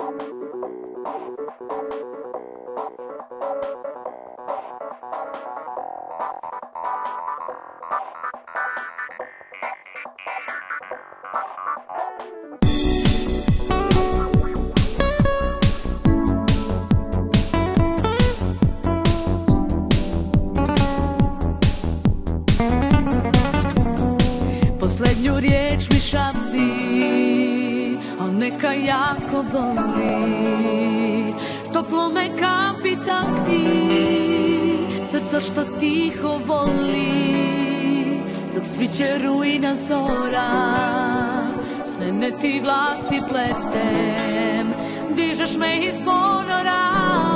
Posljednju riječ mi šapni, al neka jako boli. Toplo me kapi takni, srca što tiho voli. Dok sviće rujna zora, snene ti vlasi pletem. Dižeš me iz ponora,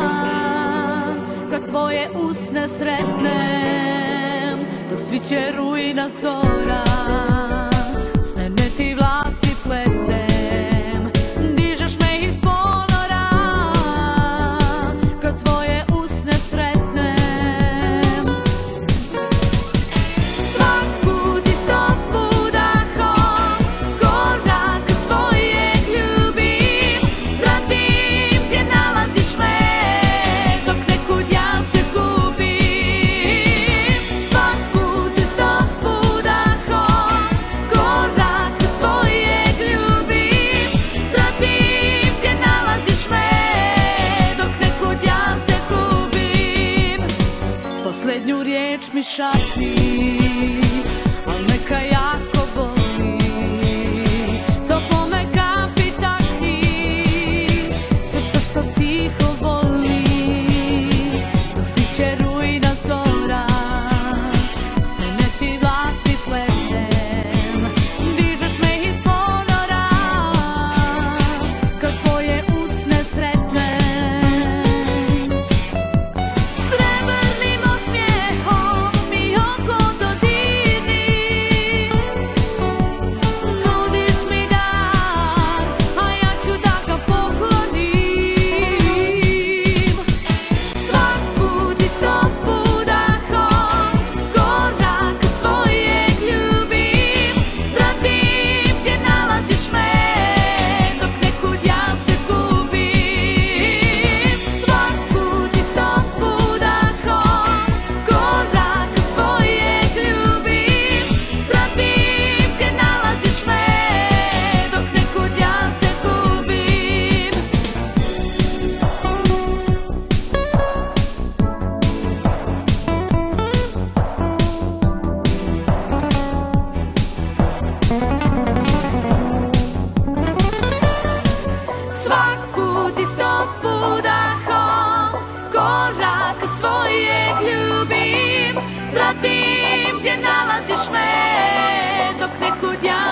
kad tvoje usne sretnem. Dok sviće rujna zora, snene ti vlasi pletem. Dižeš me iz ponora, kad tvoje usne sretnem. Svaku ti stopu dahom, korak svojeg ljubim. Pratim gdje nalaziš me, dok nekud ja se gubim. Svaku ti stopu dahom, korak svojeg ljubim. Pratim gdje nalaziš me, dok nekud ja se gubim. Posljednju riječ mi šapni, al neka jako boli. Toplo me kapi takni, srca što tiho voli. Dok sviće rujna zora, snene ti vlasi pletem. Dižeš me iz ponora, kad tvoje usne sretnem. Srebrnim osmijehom mi oko dodirni. Nudiš mi dar, a ja ću da ga poklonim. Svaku ti stopu dahom, korak svojeg ljubim. Pratim gdje nalaziš me, dok nekud ja se gubim. Svaku ti stopu dahom, korak svojeg ljubim. Pratim gdje nalaziš me, dok nekud ja se gubim. Svaku ti stopu dahom, korak svojeg ljubim. Pratim gdje nalaziš me, dok nekud ja